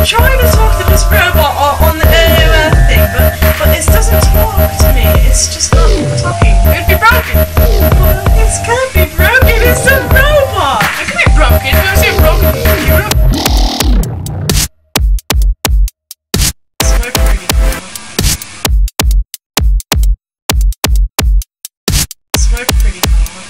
trying to talk to this robot on the Earth thing, but it doesn't talk to me. It's just not talking. It would be broken. Well, it can't be broken. It's a robot. It can be broken. Don't say broken computer. Smoke pretty hard. Smoke pretty hard.